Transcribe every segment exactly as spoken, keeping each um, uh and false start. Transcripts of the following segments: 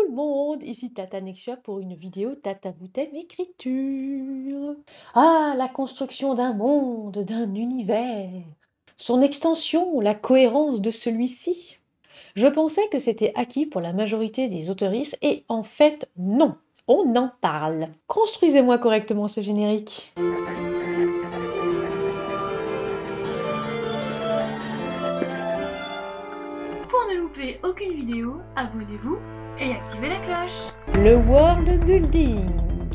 le monde, ici Tata Nexia pour une vidéo Tata Boutem Écriture. Ah, la construction d'un monde, d'un univers, son extension, la cohérence de celui-ci. Je pensais que c'était acquis pour la majorité des autoristes et en fait non, on en parle. Construisez-moi correctement ce générique. Pour ne louper aucune vidéo, abonnez-vous et activez la cloche. Le world building.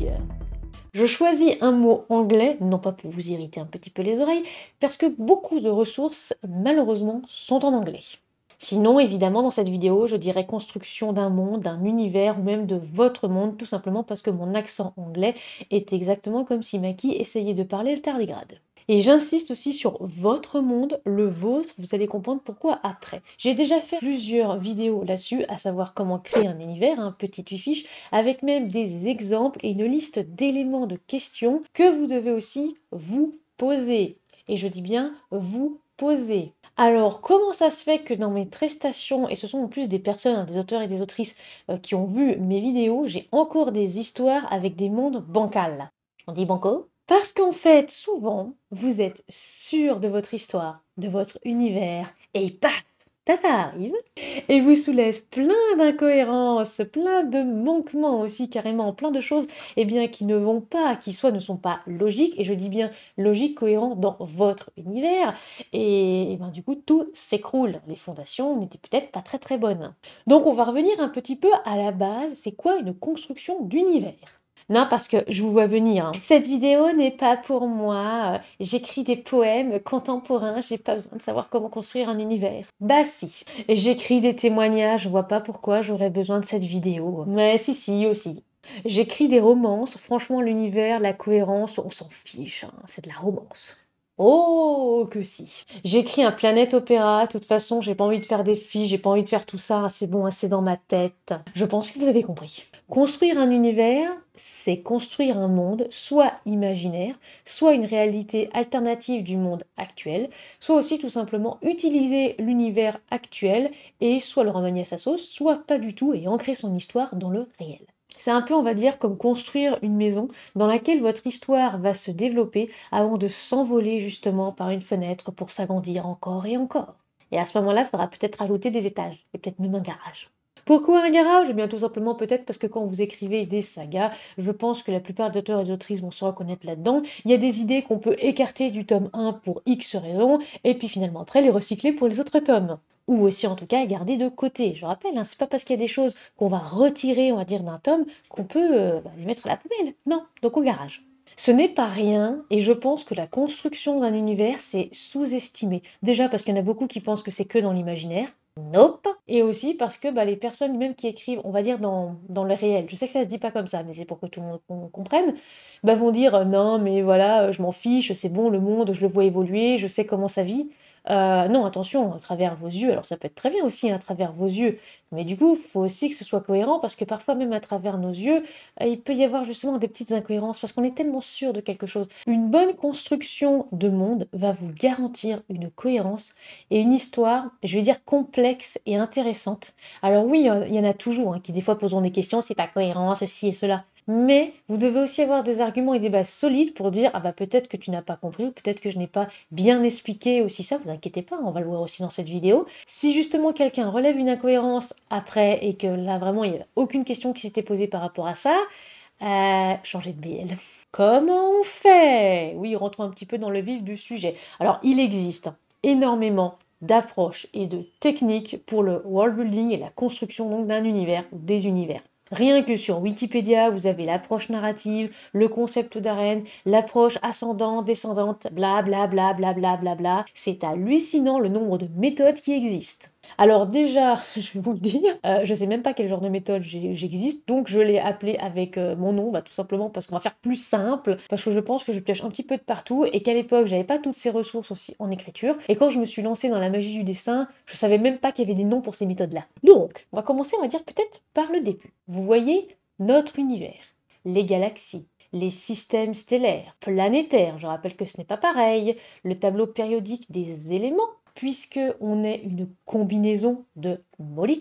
Je choisis un mot anglais, non pas pour vous irriter un petit peu les oreilles, parce que beaucoup de ressources, malheureusement, sont en anglais. Sinon, évidemment, dans cette vidéo, je dirais construction d'un monde, d'un univers, ou même de votre monde, tout simplement parce que mon accent anglais est exactement comme si Maki essayait de parler le tardigrade. Et j'insiste aussi sur votre monde, le vôtre, vous allez comprendre pourquoi après. J'ai déjà fait plusieurs vidéos là-dessus, à savoir comment créer un univers, un petit fiche, avec même des exemples et une liste d'éléments de questions que vous devez aussi vous poser. Et je dis bien vous poser. Alors, comment ça se fait que dans mes prestations, et ce sont en plus des personnes, hein, des auteurs et des autrices euh, qui ont vu mes vidéos, j'ai encore des histoires avec des mondes bancals. On dit banco? Parce qu'en fait, souvent, vous êtes sûr de votre histoire, de votre univers, et paf, Tata arrive et vous soulève plein d'incohérences, plein de manquements aussi carrément, plein de choses eh bien, qui ne vont pas, qui soit ne sont pas logiques, et je dis bien logiques, cohérents dans votre univers, et, et ben, du coup tout s'écroule. Les fondations n'étaient peut-être pas très très bonnes. Donc on va revenir un petit peu à la base, c'est quoi une construction d'univers? Non, parce que je vous vois venir, hein. Cette vidéo n'est pas pour moi. euh, J'écris des poèmes contemporains, j'ai pas besoin de savoir comment construire un univers. Bah si. J'écris des témoignages, je vois pas pourquoi j'aurais besoin de cette vidéo. Mais si, si, aussi. J'écris des romances, franchement, l'univers, la cohérence, on s'en fiche, hein, c'est de la romance. Oh, que si. J'écris un planète opéra, de toute façon, j'ai pas envie de faire des fiches, j'ai pas envie de faire tout ça, c'est bon, c'est dans ma tête. Je pense que vous avez compris. Construire un univers, c'est construire un monde, soit imaginaire, soit une réalité alternative du monde actuel, soit aussi tout simplement utiliser l'univers actuel et soit le remanier à sa sauce, soit pas du tout et ancrer son histoire dans le réel. C'est un peu, on va dire, comme construire une maison dans laquelle votre histoire va se développer avant de s'envoler justement par une fenêtre pour s'agrandir encore et encore. Et à ce moment-là, il faudra peut-être ajouter des étages et peut-être même un garage. Pourquoi un garage? Eh bien, tout simplement peut-être parce que quand vous écrivez des sagas, je pense que la plupart des auteurs et d'autrices vont se reconnaître là-dedans. Il y a des idées qu'on peut écarter du tome un pour X raisons, et puis finalement après les recycler pour les autres tomes. Ou aussi en tout cas garder de côté. Je rappelle, hein, c'est pas parce qu'il y a des choses qu'on va retirer, on va dire, d'un tome qu'on peut euh, bah, les mettre à la poubelle. Non, donc au garage. Ce n'est pas rien, et je pense que la construction d'un univers, c'est sous-estimé. Déjà parce qu'il y en a beaucoup qui pensent que c'est que dans l'imaginaire. Nope. Et aussi parce que bah, les personnes même qui écrivent, on va dire dans, dans le réel, je sais que ça se dit pas comme ça, mais c'est pour que tout le monde com- comprenne, bah, vont dire euh, non mais voilà, euh, je m'en fiche, c'est bon, le monde, je le vois évoluer, je sais comment ça vit. Euh, non, attention, à travers vos yeux, alors ça peut être très bien aussi hein, à travers vos yeux, mais du coup, il faut aussi que ce soit cohérent parce que parfois même à travers nos yeux, euh, il peut y avoir justement des petites incohérences parce qu'on est tellement sûr de quelque chose. Une bonne construction de monde va vous garantir une cohérence et une histoire, je vais dire complexe et intéressante. Alors oui, il y en a toujours hein, qui des fois poseront des questions, c'est pas cohérent, ceci et cela. Mais vous devez aussi avoir des arguments et des bases solides pour dire ah bah peut-être que tu n'as pas compris ou peut-être que je n'ai pas bien expliqué aussi ça, vous inquiétez pas, on va le voir aussi dans cette vidéo. Si justement quelqu'un relève une incohérence après et que là vraiment il n'y a aucune question qui s'était posée par rapport à ça, euh, changez de B L. Comment on fait? Oui, rentrons un petit peu dans le vif du sujet. Alors il existe énormément d'approches et de techniques pour le world building et la construction donc d'un univers ou des univers. Rien que sur Wikipédia, vous avez l'approche narrative, le concept d'arène, l'approche ascendante, descendante, bla bla bla bla bla bla bla. C'est hallucinant le nombre de méthodes qui existent. Alors déjà, je vais vous le dire, euh, je sais même pas quel genre de méthode j'existe, donc je l'ai appelé avec euh, mon nom, bah, tout simplement parce qu'on va faire plus simple, parce que je pense que je pioche un petit peu de partout et qu'à l'époque j'avais pas toutes ces ressources aussi en écriture. Et quand je me suis lancée dans la magie du dessin, je savais même pas qu'il y avait des noms pour ces méthodes-là. Donc, on va commencer, on va dire peut-être par le début. Vous voyez notre univers, les galaxies, les systèmes stellaires, planétaires, je rappelle que ce n'est pas pareil, le tableau périodique des éléments, puisque on est une combinaison de molécules,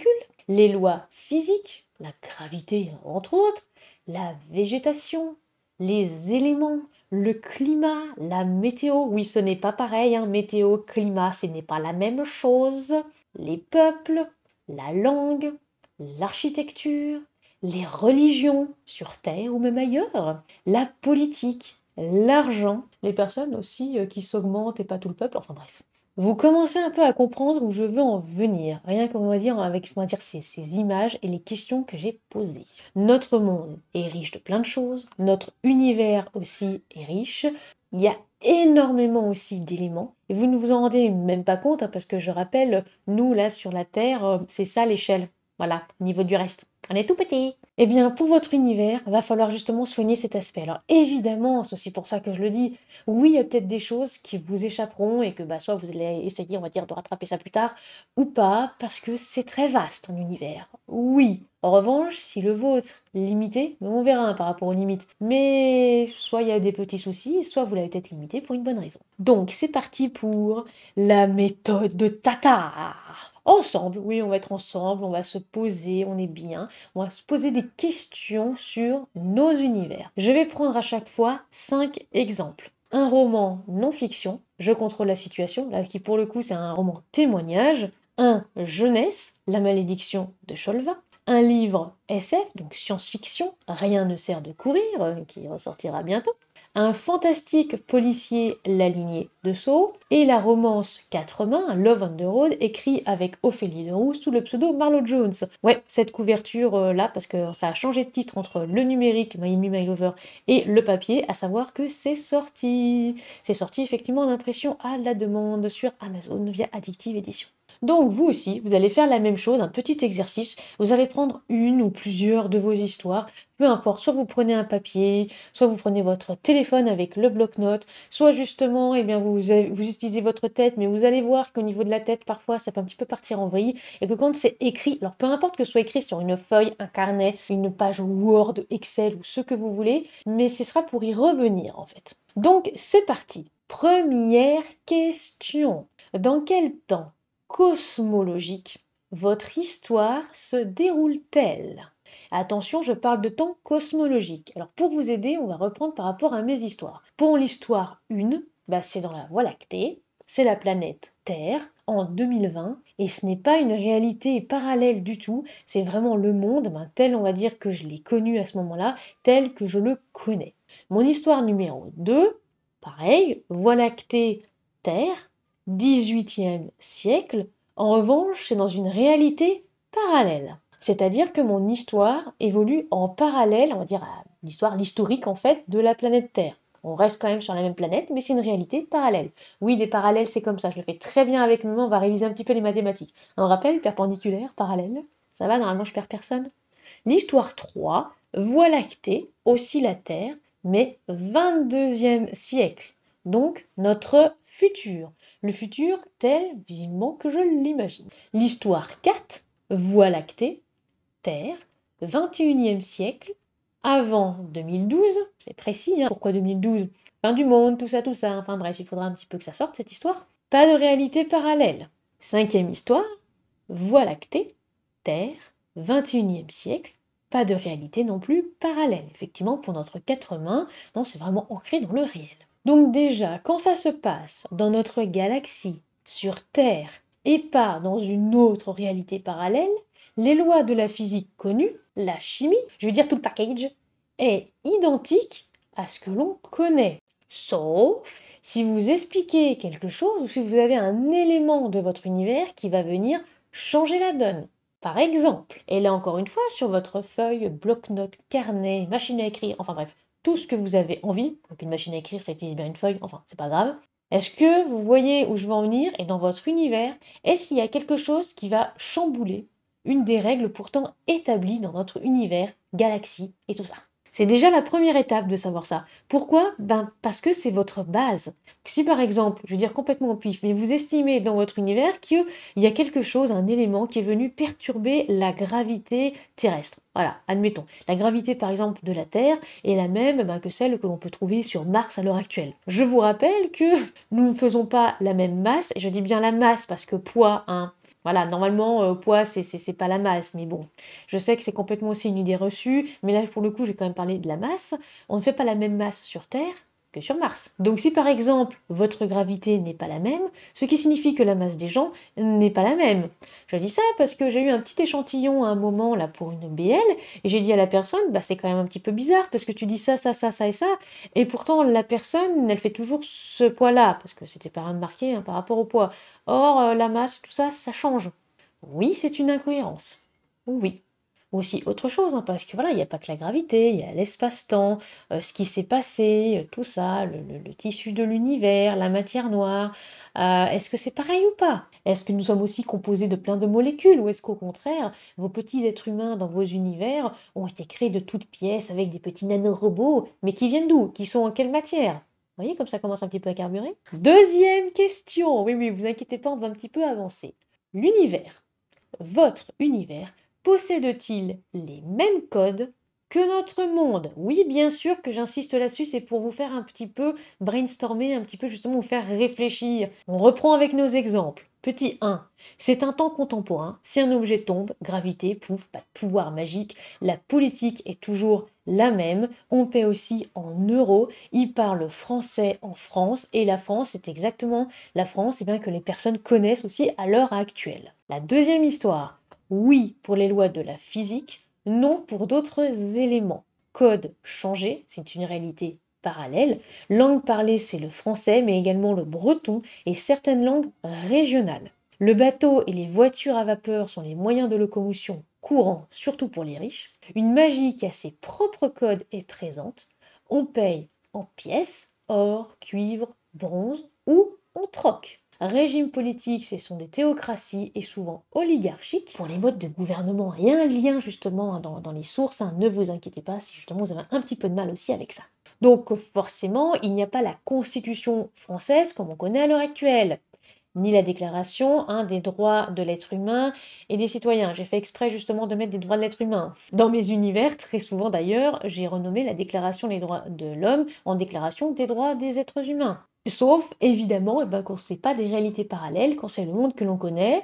les lois physiques, la gravité entre autres, la végétation, les éléments, le climat, la météo. Oui, ce n'est pas pareil, hein, météo, climat, ce n'est pas la même chose. Les peuples, la langue, l'architecture, les religions sur Terre ou même ailleurs, la politique, l'argent, les personnes aussi euh, qui s'augmentent et pas tout le peuple, enfin bref. Vous commencez un peu à comprendre où je veux en venir, rien qu'on va dire avec on va dire, ces, ces images et les questions que j'ai posées. Notre monde est riche de plein de choses, notre univers aussi est riche, il y a énormément aussi d'éléments, et vous ne vous en rendez même pas compte, hein, parce que je rappelle, nous là sur la Terre, euh, c'est ça l'échelle, voilà, au niveau du reste. On est tout petit. Eh bien, pour votre univers, il va falloir justement soigner cet aspect. Alors évidemment, c'est aussi pour ça que je le dis, oui, il y a peut-être des choses qui vous échapperont et que bah, soit vous allez essayer, on va dire, de rattraper ça plus tard, ou pas, parce que c'est très vaste un univers. Oui. En revanche, si le vôtre est limité, mais on verra hein, par rapport aux limites, mais soit il y a des petits soucis, soit vous l'avez peut-être limité pour une bonne raison. Donc c'est parti pour la méthode de Tata. Ensemble, oui, on va être ensemble, on va se poser, on est bien, on va se poser des questions sur nos univers. Je vais prendre à chaque fois cinq exemples. Un roman non-fiction, Je contrôle la situation, là qui pour le coup c'est un roman témoignage. Un jeunesse, La malédiction de Cholva. Un livre S F, donc science-fiction, Rien ne sert de courir, qui ressortira bientôt. Un fantastique policier, La lignée de Sceaux, et la romance Quatre mains, Love on the Road, écrit avec Ophélie Leroux sous le pseudo Marlo Jones. Ouais, cette couverture euh, là, parce que ça a changé de titre entre le numérique, My Me, My Lover, et le papier, à savoir que c'est sorti. C'est sorti effectivement en impression à la demande sur Amazon via Addictive Edition. Donc vous aussi, vous allez faire la même chose, un petit exercice. Vous allez prendre une ou plusieurs de vos histoires, peu importe, soit vous prenez un papier, soit vous prenez votre téléphone avec le bloc-notes, soit justement, eh bien, vous, vous utilisez votre tête, mais vous allez voir qu'au niveau de la tête, parfois, ça peut un petit peu partir en vrille, et que quand c'est écrit, alors peu importe que ce soit écrit sur une feuille, un carnet, une page Word, Excel ou ce que vous voulez, mais ce sera pour y revenir en fait. Donc c'est parti. Première question. Dans quel temps cosmologique votre histoire se déroule-t-elle? Attention, je parle de temps cosmologique. Alors pour vous aider, on va reprendre par rapport à mes histoires. Pour l'histoire un, bah c'est dans la Voie lactée, c'est la planète Terre en deux mille vingt, et ce n'est pas une réalité parallèle du tout, c'est vraiment le monde bah, tel on va dire que je l'ai connu à ce moment-là, tel que je le connais. Mon histoire numéro deux, pareil, Voie lactée, Terre, dix-huitième siècle. En revanche, c'est dans une réalité parallèle. C'est-à-dire que mon histoire évolue en parallèle, on va dire l'histoire, l'historique en fait, de la planète Terre. On reste quand même sur la même planète, mais c'est une réalité parallèle. Oui, des parallèles, c'est comme ça. Je le fais très bien avec mes mains, on va réviser un petit peu les mathématiques. On rappelle, perpendiculaire, parallèle. Ça va, normalement je perds personne. L'histoire trois, Voie lactée, aussi la Terre, mais vingt-deuxième siècle. Donc notre futur. Le futur tel vivement que je l'imagine. L'histoire quatre, Voie lactée, Terre, vingt et unième siècle, avant deux mille douze, c'est précis, hein, pourquoi deux mille douze? Fin du monde, tout ça, tout ça, enfin bref, il faudra un petit peu que ça sorte cette histoire. Pas de réalité parallèle. Cinquième histoire, Voie lactée, Terre, vingt et unième siècle, pas de réalité non plus parallèle. Effectivement, pour notre quatre mains, non, c'est vraiment ancré dans le réel. Donc déjà, quand ça se passe dans notre galaxie, sur Terre, et pas dans une autre réalité parallèle, les lois de la physique connues, la chimie, je veux dire tout le package, est identique à ce que l'on connaît. Sauf si vous expliquez quelque chose ou si vous avez un élément de votre univers qui va venir changer la donne. Par exemple, et là encore une fois, sur votre feuille, bloc-notes, carnet, machine à écrire, enfin bref, tout ce que vous avez envie, donc une machine à écrire, ça utilise bien une feuille, enfin c'est pas grave. Est-ce que vous voyez où je veux en venir? Et dans votre univers, est-ce qu'il y a quelque chose qui va chambouler une des règles pourtant établies dans notre univers, galaxie et tout ça? C'est déjà la première étape de savoir ça. Pourquoi? Ben parce que c'est votre base. Si par exemple, je veux dire complètement au pif, mais vous estimez dans votre univers qu'il y a quelque chose, un élément qui est venu perturber la gravité terrestre. Voilà, admettons. La gravité par exemple de la Terre est la même ben, que celle que l'on peut trouver sur Mars à l'heure actuelle. Je vous rappelle que nous ne faisons pas la même masse, et je dis bien la masse parce que poids, hein, Voilà, normalement, euh, poids, c'est, c'est, c'est pas la masse, mais bon, je sais que c'est complètement aussi une idée reçue, mais là, pour le coup, j'ai quand même parlé de la masse. On ne fait pas la même masse sur Terre que sur Mars. Donc si par exemple votre gravité n'est pas la même, ce qui signifie que la masse des gens n'est pas la même. Je dis ça parce que j'ai eu un petit échantillon à un moment là pour une B L et j'ai dit à la personne, bah c'est quand même un petit peu bizarre parce que tu dis ça, ça, ça, ça et ça, et pourtant la personne, elle fait toujours ce poids-là parce que c'était pas marqué hein, par rapport au poids. Or euh, la masse, tout ça, ça change. Oui, c'est une incohérence. Oui. Aussi autre chose, hein, parce que voilà, il n'y a pas que la gravité, il y a l'espace-temps, euh, ce qui s'est passé, euh, tout ça, le, le- le tissu de l'univers, la matière noire. Euh, est-ce que c'est pareil ou pas? Est-ce que nous sommes aussi composés de plein de molécules, ou est-ce qu'au contraire, vos petits êtres humains dans vos univers ont été créés de toutes pièces avec des petits nanorobots, mais qui viennent d'où? Qui sont en quelle matière? Vous voyez comme ça commence un petit peu à carburer? Deuxième question. Oui, oui, vous inquiétez pas, on va un petit peu avancer. L'univers. Votre univers possède-t-il les mêmes codes que notre monde? Oui, bien sûr que j'insiste là-dessus, c'est pour vous faire un petit peu brainstormer, un petit peu justement vous faire réfléchir. On reprend avec nos exemples. Petit un, c'est un temps contemporain. Si un objet tombe, gravité, pouf, pas de pouvoir magique, la politique est toujours la même. On paie aussi en euros. Ils parlent français en France et la France est exactement la France, et bien que les personnes connaissent aussi à l'heure actuelle. La deuxième histoire, oui pour les lois de la physique, non pour d'autres éléments. Code changé, c'est une réalité parallèle. Langue parlée, c'est le français, mais également le breton et certaines langues régionales. Le bateau et les voitures à vapeur sont les moyens de locomotion courants, surtout pour les riches. Une magie qui a ses propres codes est présente. On paye en pièces, or, cuivre, bronze ou on troque. Régime politique, ce sont des théocraties et souvent oligarchiques. Pour les modes de gouvernement, il y a un lien justement dans, dans les sources, hein, ne vous inquiétez pas si justement vous avez un petit peu de mal aussi avec ça. Donc forcément, il n'y a pas la constitution française comme on connaît à l'heure actuelle, ni la déclaration hein, des droits de l'être humain et des citoyens. J'ai fait exprès justement de mettre des droits de l'être humain. Dans mes univers, très souvent d'ailleurs, j'ai renommé la déclaration des droits de l'homme en déclaration des droits des êtres humains. Sauf, évidemment, eh ben, quand ce n'est pas des réalités parallèles, quand c'est le monde que l'on connaît,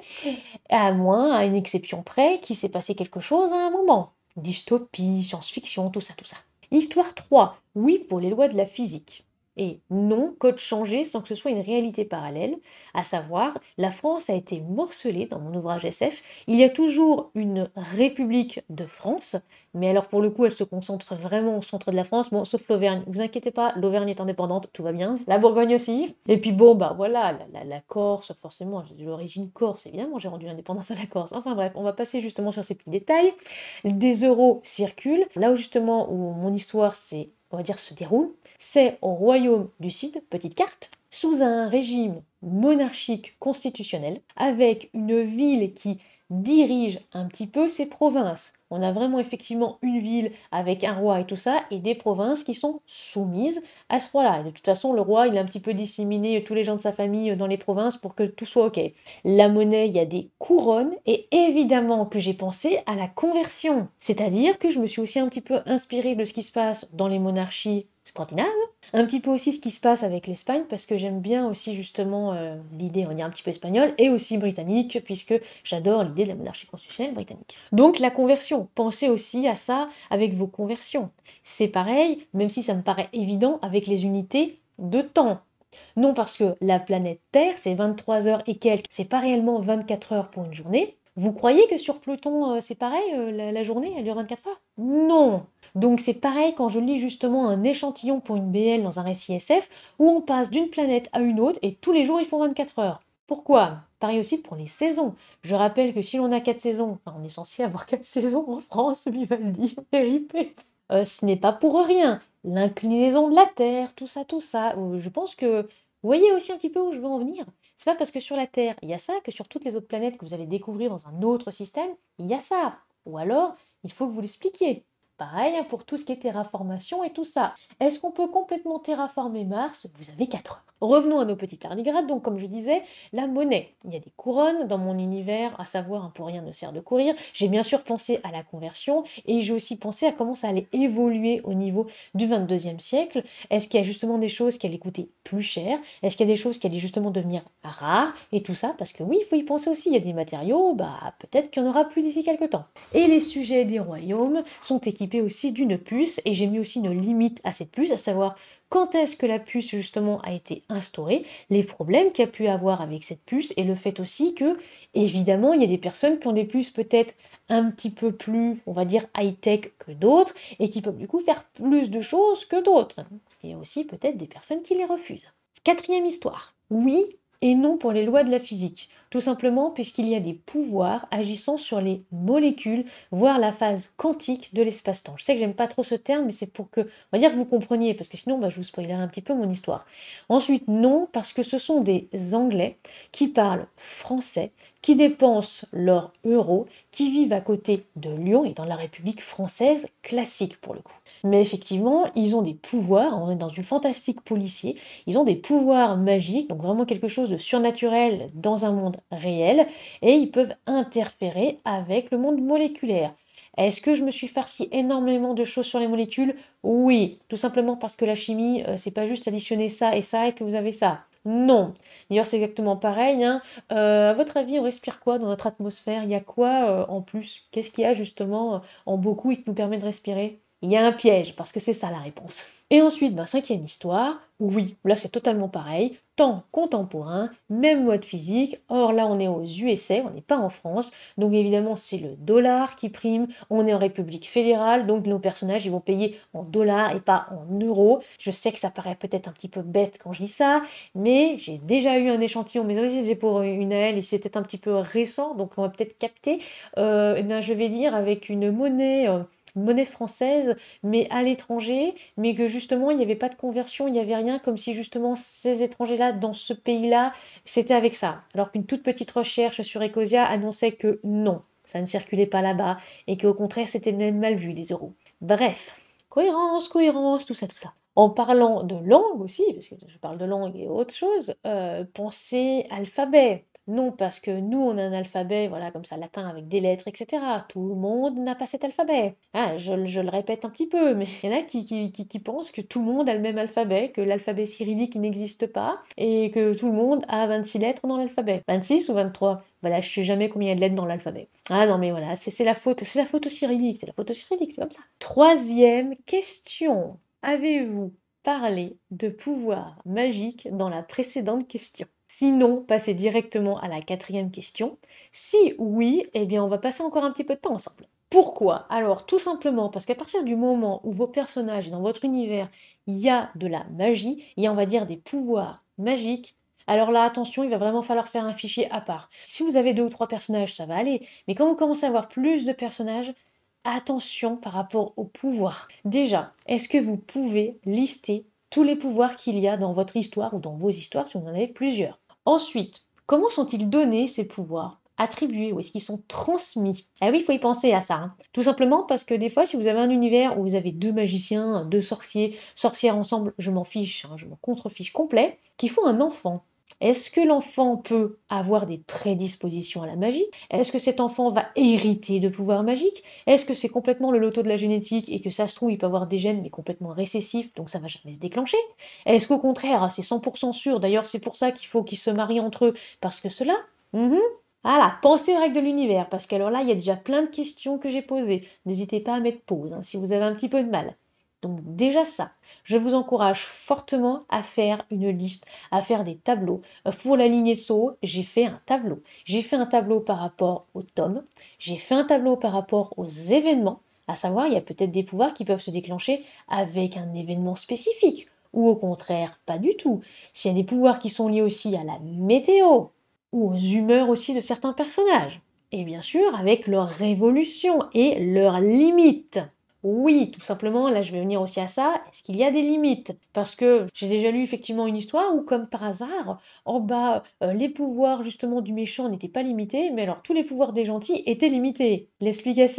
à moins, à une exception près, qu'il s'est passé quelque chose à un moment. Dystopie, science-fiction, tout ça, tout ça. Histoire trois. Oui pour les lois de la physique. Et non, code changé sans que ce soit une réalité parallèle, à savoir, la France a été morcelée dans mon ouvrage S F. Il y a toujours une République de France, mais alors pour le coup, elle se concentre vraiment au centre de la France, bon, sauf l'Auvergne. Vous inquiétez pas, l'Auvergne est indépendante, tout va bien. La Bourgogne aussi. Et puis bon, bah voilà, la, la, la Corse, forcément, j'ai de l'origine corse, évidemment, j'ai rendu l'indépendance à la Corse. Enfin bref, on va passer justement sur ces petits détails. Des euros circulent. Là où justement où mon histoire c'est on va dire se déroule, c'est au royaume du Cid, petite carte, sous un régime monarchique constitutionnel, avec une ville qui dirige un petit peu ses provinces. On a vraiment effectivement une ville avec un roi et tout ça, et des provinces qui sont soumises à ce roi-là. De toute façon, le roi, il a un petit peu disséminé tous les gens de sa famille dans les provinces pour que tout soit OK. La monnaie, il y a des couronnes, et évidemment que j'ai pensé à la conversion. C'est-à-dire que je me suis aussi un petit peu inspirée de ce qui se passe dans les monarchies scandinaves, un petit peu aussi ce qui se passe avec l'Espagne, parce que j'aime bien aussi justement euh, l'idée, on va dire un petit peu espagnole, et aussi britannique, puisque j'adore l'idée de la monarchie constitutionnelle britannique. Donc la conversion, pensez aussi à ça avec vos conversions. C'est pareil, même si ça me paraît évident, avec les unités de temps. Non parce que la planète Terre, c'est vingt-trois heures et quelques, c'est pas réellement vingt-quatre heures pour une journée. Vous croyez que sur Pluton, euh, c'est pareil, euh, la, la journée, elle dure vingt-quatre heures? Non. Donc c'est pareil quand je lis justement un échantillon pour une B L dans un récit S F, où on passe d'une planète à une autre et tous les jours ils font vingt-quatre heures. Pourquoi? Pareil aussi pour les saisons. Je rappelle que si l'on a quatre saisons, enfin, on est censé avoir quatre saisons en France, Vivaldi, R I P. Euh, ce n'est pas pour rien. L'inclinaison de la Terre, tout ça, tout ça. Euh, Je pense que vous voyez aussi un petit peu où je veux en venir. C'est pas parce que sur la Terre, il y a ça, que sur toutes les autres planètes que vous allez découvrir dans un autre système, il y a ça. Ou alors, il faut que vous l'expliquiez. Pareil hein, pour tout ce qui est terraformation et tout ça. Est-ce qu'on peut complètement terraformer Mars? Vous avez quatre heures. Revenons à nos petits tardigrades. Donc, comme je disais, la monnaie. Il y a des couronnes dans mon univers, à savoir, un pour rien ne sert de courir. J'ai bien sûr pensé à la conversion et j'ai aussi pensé à comment ça allait évoluer au niveau du vingt-deuxième siècle. Est-ce qu'il y a justement des choses qui allaient coûter plus cher? Est-ce qu'il y a des choses qui allaient justement devenir rares? Et tout ça, parce que oui, il faut y penser aussi. Il y a des matériaux, bah peut-être qu'il n'y en aura plus d'ici quelques temps. Et les sujets des royaumes sont équipés aussi d'une puce et j'ai mis aussi une limite à cette puce, à savoir quand est-ce que la puce justement a été instaurée, les problèmes qu'il y a pu avoir avec cette puce et le fait aussi que, évidemment, il y a des personnes qui ont des puces peut-être un petit peu plus, on va dire, high-tech que d'autres et qui peuvent du coup faire plus de choses que d'autres. Il y a aussi peut-être des personnes qui les refusent. Quatrième histoire. Oui et non pour les lois de la physique. Tout simplement puisqu'il y a des pouvoirs agissant sur les molécules, voire la phase quantique de l'espace-temps. Je sais que j'aime pas trop ce terme, mais c'est pour que, on va dire que vous compreniez, parce que sinon bah, je vous spoilerai un petit peu mon histoire. Ensuite, non, parce que ce sont des Anglais qui parlent français, qui dépensent leurs euros, qui vivent à côté de Lyon et dans la République française classique pour le coup. Mais effectivement, ils ont des pouvoirs, on est dans du fantastique policier, ils ont des pouvoirs magiques, donc vraiment quelque chose de surnaturel dans un monde réel, et ils peuvent interférer avec le monde moléculaire. Est-ce que je me suis farci énormément de choses sur les molécules? Oui, tout simplement parce que la chimie, euh, c'est pas juste additionner ça et ça et que vous avez ça. Non. D'ailleurs, c'est exactement pareil. Hein. Euh, à votre avis, on respire quoi dans notre atmosphère? Il y a quoi euh, en plus? Qu'est-ce qu'il y a justement euh, en beaucoup et qui nous permet de respirer? Il y a un piège, parce que c'est ça la réponse. Et ensuite, ben, cinquième histoire, oui, là c'est totalement pareil, temps contemporain, même mode physique, or là on est aux U S A, on n'est pas en France, donc évidemment c'est le dollar qui prime, on est en République fédérale, donc nos personnages ils vont payer en dollars et pas en euros. Je sais que ça paraît peut-être un petit peu bête quand je dis ça, mais j'ai déjà eu un échantillon, mais aussi j'ai pour une aile et c'était un petit peu récent, donc on va peut-être capter, euh, et bien je vais dire avec une monnaie... Euh, monnaie française, mais à l'étranger, mais que justement il n'y avait pas de conversion, il n'y avait rien, comme si justement ces étrangers-là, dans ce pays-là, c'était avec ça. Alors qu'une toute petite recherche sur Ecosia annonçait que non, ça ne circulait pas là-bas, et qu'au contraire c'était même mal vu les euros. Bref, cohérence, cohérence, tout ça, tout ça. En parlant de langue aussi, parce que je parle de langue et autre chose, euh, pensez alphabet. Non, parce que nous, on a un alphabet, voilà, comme ça, latin avec des lettres, et cetera. Tout le monde n'a pas cet alphabet. Ah, je, je le répète un petit peu, mais il y en a qui, qui, qui, qui pensent que tout le monde a le même alphabet, que l'alphabet cyrillique n'existe pas, et que tout le monde a vingt-six lettres dans l'alphabet. vingt-six ou vingt-trois? Voilà, je sais jamais combien il y a de lettres dans l'alphabet. Ah non, mais voilà, c'est la faute, c'est la faute au cyrillique, c'est la faute au cyrillique, c'est comme ça. Troisième question. Avez-vous parlé de pouvoir magique dans la précédente question? Sinon, passez directement à la quatrième question. Si oui, eh bien on va passer encore un petit peu de temps ensemble. Pourquoi? Alors tout simplement parce qu'à partir du moment où vos personnages dans votre univers, il y a de la magie, il y a on va dire des pouvoirs magiques, alors là attention, il va vraiment falloir faire un fichier à part. Si vous avez deux ou trois personnages, ça va aller, mais quand vous commencez à avoir plus de personnages, attention par rapport aux pouvoirs. Déjà, est-ce que vous pouvez lister tous les pouvoirs qu'il y a dans votre histoire ou dans vos histoires si vous en avez plusieurs? Ensuite, comment sont-ils donnés ces pouvoirs? Attribués ou est-ce qu'ils sont transmis? Ah oui, il faut y penser à ça. Hein. Tout simplement parce que des fois, si vous avez un univers où vous avez deux magiciens, deux sorciers, sorcières ensemble, je m'en fiche, hein, je m'en contrefiche complet, qui font un enfant. Est-ce que l'enfant peut avoir des prédispositions à la magie? Est-ce que cet enfant va hériter de pouvoirs magiques? Est-ce que c'est complètement le loto de la génétique et que ça se trouve, il peut avoir des gènes mais complètement récessifs, donc ça va jamais se déclencher? Est-ce qu'au contraire, c'est cent pour cent sûr, d'ailleurs c'est pour ça qu'il faut qu'ils se marient entre eux, parce que cela, mm -hmm, voilà, pensez aux règles de l'univers, parce qu'alors là, il y a déjà plein de questions que j'ai posées. N'hésitez pas à mettre pause hein, si vous avez un petit peu de mal. Donc déjà ça, je vous encourage fortement à faire une liste, à faire des tableaux. Pour la lignée Sceaux, j'ai fait un tableau. J'ai fait un tableau par rapport aux tomes, j'ai fait un tableau par rapport aux événements, à savoir il y a peut-être des pouvoirs qui peuvent se déclencher avec un événement spécifique, ou au contraire pas du tout. S'il y a des pouvoirs qui sont liés aussi à la météo, ou aux humeurs aussi de certains personnages. Et bien sûr avec leurs révolutions et leurs limites. Oui, tout simplement, là je vais venir aussi à ça, est-ce qu'il y a des limites? Parce que j'ai déjà lu effectivement une histoire où, comme par hasard, en bas, euh, les pouvoirs justement du méchant n'étaient pas limités, mais alors tous les pouvoirs des gentils étaient limités. L'explication?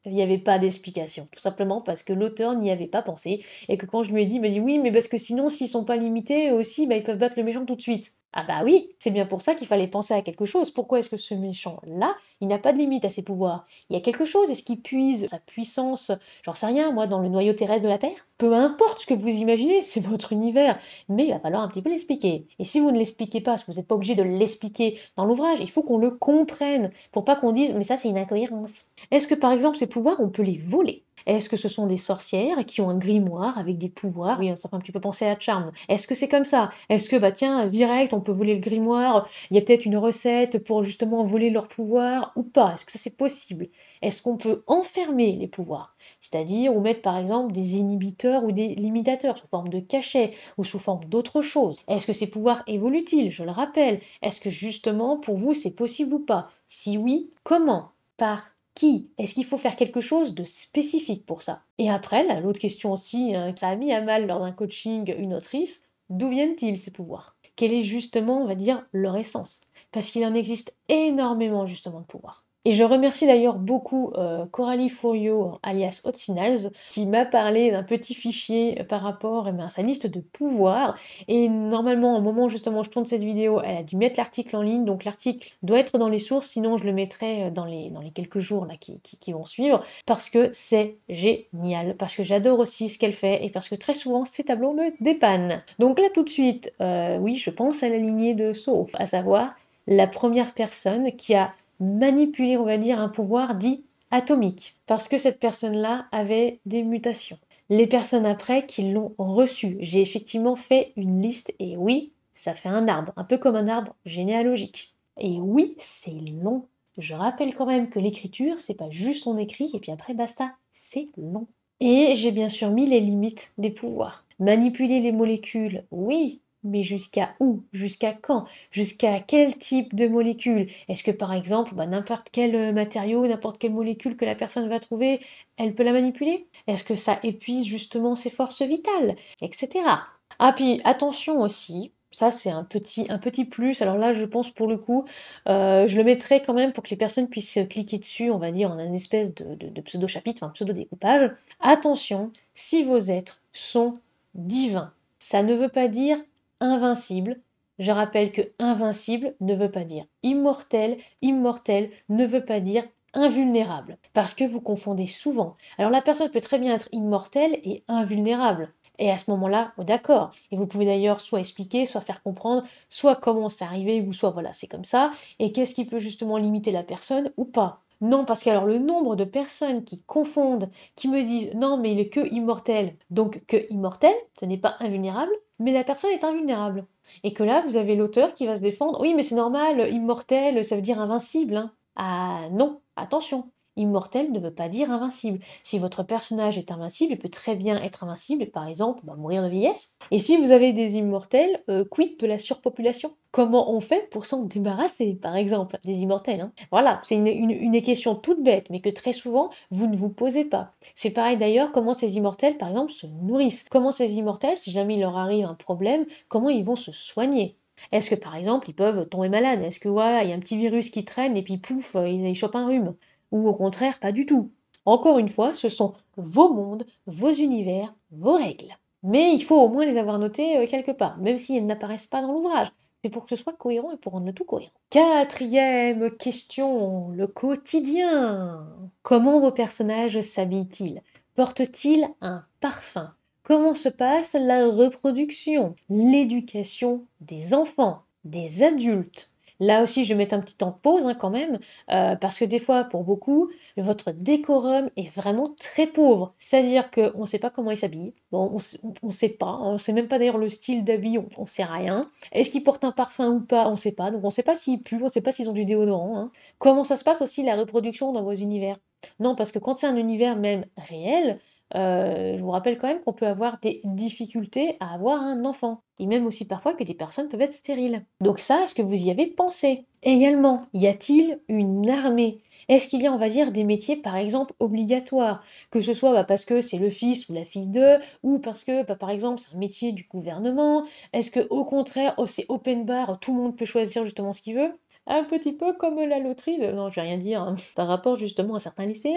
il n'y avait pas d'explication. Tout simplement parce que l'auteur n'y avait pas pensé et que quand je lui ai dit, il m'a dit oui, mais parce que sinon, s'ils sont pas limités eux aussi, bah, ils peuvent battre le méchant tout de suite. Ah bah oui, c'est bien pour ça qu'il fallait penser à quelque chose. Pourquoi est-ce que ce méchant-là, il n'a pas de limite à ses pouvoirs? Il y a quelque chose, est-ce qu'il puise sa puissance, j'en sais rien, moi, dans le noyau terrestre de la Terre? Peu importe ce que vous imaginez, c'est votre univers, mais il va falloir un petit peu l'expliquer. Et si vous ne l'expliquez pas, parce que vous n'êtes pas obligé de l'expliquer dans l'ouvrage, il faut qu'on le comprenne, pour pas qu'on dise, mais ça c'est une incohérence. Est-ce que par exemple ces pouvoirs, on peut les voler? Est-ce que ce sont des sorcières qui ont un grimoire avec des pouvoirs? Oui, ça fait un petit peu penser à Charme. Est-ce que c'est comme ça? Est-ce que, bah tiens, direct, on peut voler le grimoire? Il y a peut-être une recette pour justement voler leurs pouvoirs ou pas? Est-ce que ça c'est possible? Est-ce qu'on peut enfermer les pouvoirs? C'est-à-dire, ou mettre par exemple des inhibiteurs ou des limitateurs sous forme de cachet ou sous forme d'autre chose? Est-ce que ces pouvoirs évoluent-ils? Je le rappelle. Est-ce que justement, pour vous, c'est possible ou pas? Si oui, comment? Par qui? Est-ce qu'il faut faire quelque chose de spécifique pour ça? Et après, l'autre question aussi, hein, ça a mis à mal lors d'un coaching une autrice, d'où viennent-ils ces pouvoirs? Quelle est justement, on va dire, leur essence? Parce qu'il en existe énormément justement de pouvoirs. Et je remercie d'ailleurs beaucoup euh, Coralie Fouriot, alias Otsinals, qui m'a parlé d'un petit fichier par rapport eh bien, à sa liste de pouvoirs. Et normalement, au moment où justement je tourne cette vidéo, elle a dû mettre l'article en ligne. Donc l'article doit être dans les sources, sinon je le mettrai dans les, dans les quelques jours là, qui, qui, qui vont suivre. Parce que c'est génial, parce que j'adore aussi ce qu'elle fait et parce que très souvent ces tableaux me dépannent. Donc là tout de suite, euh, oui, je pense à la lignée de Sauf, à savoir la première personne qui a manipuler, on va dire, un pouvoir dit atomique, parce que cette personne-là avait des mutations. Les personnes après qui l'ont reçu, j'ai effectivement fait une liste, et oui, ça fait un arbre, un peu comme un arbre généalogique. Et oui, c'est long. Je rappelle quand même que l'écriture, c'est pas juste on écrit et puis après basta, c'est long. Et j'ai bien sûr mis les limites des pouvoirs. Manipuler les molécules, oui, mais jusqu'à où? Jusqu'à quand? Jusqu'à quel type de molécule? Est-ce que par exemple, bah, n'importe quel matériau, n'importe quelle molécule que la personne va trouver, elle peut la manipuler? Est-ce que ça épuise justement ses forces vitales? Etc. Ah puis attention aussi, ça c'est un petit, un petit plus, alors là je pense pour le coup, euh, je le mettrai quand même pour que les personnes puissent cliquer dessus, on va dire en un espèce de, de, de pseudo-chapitre, un pseudo-découpage. Attention, si vos êtres sont divins, ça ne veut pas dire invincible. Je rappelle que invincible ne veut pas dire immortel, immortel ne veut pas dire invulnérable, parce que vous confondez souvent. Alors la personne peut très bien être immortelle et invulnérable. Et à ce moment-là, oh, d'accord. Et vous pouvez d'ailleurs soit expliquer, soit faire comprendre, soit comment c'est arrivé, ou soit voilà, c'est comme ça, et qu'est-ce qui peut justement limiter la personne ou pas. Non, parce que alors le nombre de personnes qui confondent, qui me disent non, mais il est que immortel, donc que immortel, ce n'est pas invulnérable, mais la personne est invulnérable. Et que là, vous avez l'auteur qui va se défendre, oui, mais c'est normal, immortel, ça veut dire invincible. Hein. Ah non, attention. Immortel ne veut pas dire invincible. Si votre personnage est invincible, il peut très bien être invincible et par exemple bah, mourir de vieillesse. Et si vous avez des immortels, euh, quid de la surpopulation? Comment on fait pour s'en débarrasser, par exemple, des immortels hein? Voilà, c'est une, une, une question toute bête, mais que très souvent, vous ne vous posez pas. C'est pareil d'ailleurs, comment ces immortels, par exemple, se nourrissent. Comment ces immortels, si jamais il leur arrive un problème, comment ils vont se soigner? Est-ce que par exemple ils peuvent tomber malades? Est-ce que voilà, il y a un petit virus qui traîne et puis pouf, ils chopent un rhume? Ou au contraire, pas du tout. Encore une fois, ce sont vos mondes, vos univers, vos règles. Mais il faut au moins les avoir notés euh, quelque part, même si elles n'apparaissent pas dans l'ouvrage. C'est pour que ce soit cohérent et pour rendre le tout cohérent. Quatrième question, le quotidien. Comment vos personnages s'habillent-ils? Portent-ils un parfum? Comment se passe la reproduction, l'éducation des enfants, des adultes? Là aussi, je vais mettre un petit temps de pause hein, quand même, euh, parce que des fois, pour beaucoup, votre décorum est vraiment très pauvre. C'est-à-dire qu'on ne sait pas comment ils s'habillent. Bon, on ne sait pas. On ne sait même pas d'ailleurs le style d'habit, on ne sait rien. Est-ce qu'ils portent un parfum ou pas? On ne sait pas. Donc on ne sait pas s'ils puent, on ne sait pas s'ils ont du déodorant. Hein. Comment ça se passe aussi la reproduction dans vos univers? Non, parce que quand c'est un univers même réel, euh, je vous rappelle quand même qu'on peut avoir des difficultés à avoir un enfant. Et même aussi parfois que des personnes peuvent être stériles. Donc ça, est-ce que vous y avez pensé? Également, y a-t-il une armée? Est-ce qu'il y a, on va dire, des métiers, par exemple, obligatoires? Que ce soit bah, parce que c'est le fils ou la fille d'eux, ou parce que, bah, par exemple, c'est un métier du gouvernement? Est-ce que, au contraire, oh, c'est open bar, tout le monde peut choisir justement ce qu'il veut? Un petit peu comme la loterie de... Non, je vais rien dire, hein, par rapport justement à certains lycéens.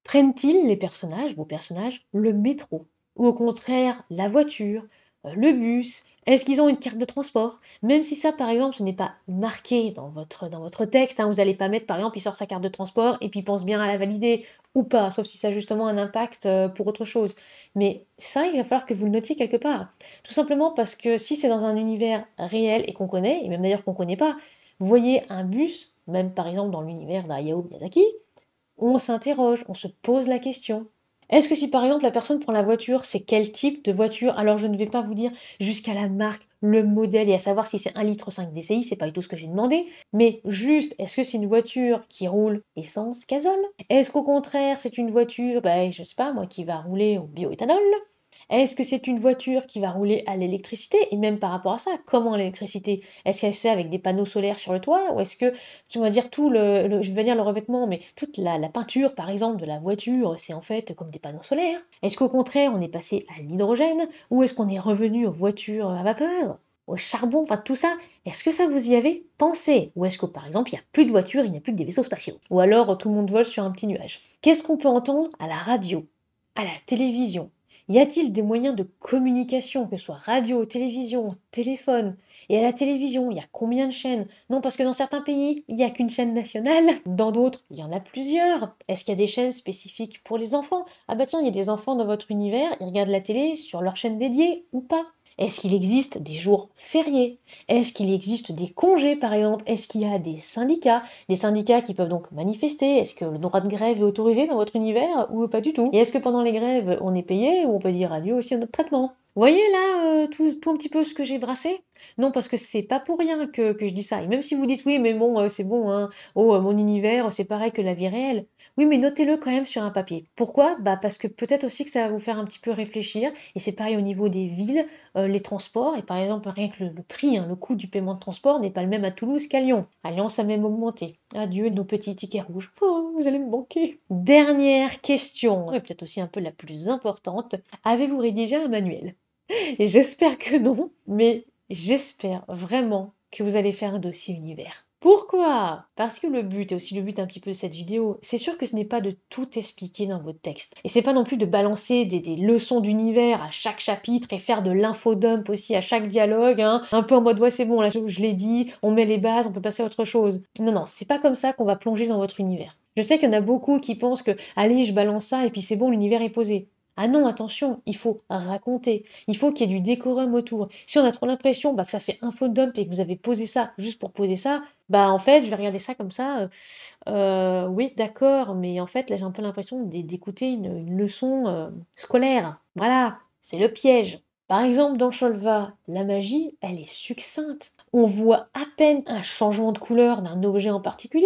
Prennent-ils, les personnages, vos personnages, le métro? Ou au contraire, la voiture, euh, le bus? Est-ce qu'ils ont une carte de transport? Même si ça, par exemple, ce n'est pas marqué dans votre, dans votre texte, hein, vous n'allez pas mettre, par exemple, il sort sa carte de transport et puis il pense bien à la valider, ou pas, sauf si ça a justement un impact euh, pour autre chose. Mais ça, il va falloir que vous le notiez quelque part. Tout simplement parce que si c'est dans un univers réel et qu'on connaît, et même d'ailleurs qu'on ne connaît pas, vous voyez un bus, même par exemple dans l'univers d'Hayao Miyazaki, on s'interroge, on se pose la question. Est-ce que si par exemple la personne prend la voiture, c'est quel type de voiture? Alors je ne vais pas vous dire jusqu'à la marque, le modèle et à savoir si c'est un litre cinq D C I, c'est pas du tout ce que j'ai demandé, mais juste, est-ce que c'est une voiture qui roule essence, gazole? Est-ce qu'au contraire c'est une voiture, ben, je sais pas moi, qui va rouler au bioéthanol? Est-ce que c'est une voiture qui va rouler à l'électricité? Et même par rapport à ça, comment l'électricité? Est-ce qu'elle se fait avec des panneaux solaires sur le toit? Ou est-ce que, tu vas dire tout le, le- je vais dire le revêtement, mais toute la, la peinture, par exemple, de la voiture, c'est en fait comme des panneaux solaires? Est-ce qu'au contraire, on est passé à l'hydrogène? Ou est-ce qu'on est revenu aux voitures à vapeur? Au charbon? Enfin, tout ça, est-ce que ça vous y avez pensé? Ou est-ce que, par exemple, il n'y a plus de voitures, il n'y a plus que des vaisseaux spatiaux? Ou alors, tout le monde vole sur un petit nuage? Qu'est-ce qu'on peut entendre à la radio? À la télévision? Y a-t-il des moyens de communication, que ce soit radio, télévision, téléphone? Et à la télévision, il y a combien de chaînes? Non, parce que dans certains pays, il n'y a qu'une chaîne nationale. Dans d'autres, il y en a plusieurs. Est-ce qu'il y a des chaînes spécifiques pour les enfants? Ah bah tiens, il y a des enfants dans votre univers, ils regardent la télé sur leur chaîne dédiée ou pas? Est-ce qu'il existe des jours fériés? Est-ce qu'il existe des congés, par exemple? Est-ce qu'il y a des syndicats? Des syndicats qui peuvent donc manifester? Est-ce que le droit de grève est autorisé dans votre univers ou pas du tout? Et est-ce que pendant les grèves, on est payé ou on peut dire adieu aussi à notre traitement? Vous voyez là euh, tout, tout un petit peu ce que j'ai brassé? Non, parce que c'est pas pour rien que, que je dis ça. Et même si vous dites oui, mais bon, euh, c'est bon, hein, oh, euh, mon univers, c'est pareil que la vie réelle. Oui, mais notez-le quand même sur un papier. Pourquoi? Bah parce que peut-être aussi que ça va vous faire un petit peu réfléchir. Et c'est pareil au niveau des villes, euh, les transports. Et par exemple, rien que le, le prix, hein, le coût du paiement de transport n'est pas le même à Toulouse qu'à Lyon. À Lyon, ça a même augmenté. Adieu nos petits tickets rouges. Oh, vous allez me manquer. Dernière question, et peut-être aussi un peu la plus importante. Avez-vous rédigé un manuel? Et j'espère que non, mais j'espère vraiment que vous allez faire un dossier univers. Pourquoi? Parce que le but, et aussi le but un petit peu de cette vidéo, c'est sûr que ce n'est pas de tout expliquer dans votre texte. Et c'est pas non plus de balancer des, des leçons d'univers à chaque chapitre et faire de l'infodump aussi à chaque dialogue, hein, un peu en mode ouais c'est bon, là je, je l'ai dit, on met les bases, on peut passer à autre chose. Non, non, c'est pas comme ça qu'on va plonger dans votre univers. Je sais qu'il y en a beaucoup qui pensent que allez, je balance ça et puis c'est bon, l'univers est posé. Ah non, attention, il faut raconter. Il faut qu'il y ait du décorum autour. Si on a trop l'impression bah, que ça fait infodump et que vous avez posé ça juste pour poser ça, bah en fait, je vais regarder ça comme ça. euh, euh, oui, d'accord, mais en fait, là, j'ai un peu l'impression d'é- d'écouter une, une leçon euh, scolaire. Voilà, c'est le piège. Par exemple, dans Sholva, la magie, elle est succincte. On voit à peine un changement de couleur d'un objet en particulier.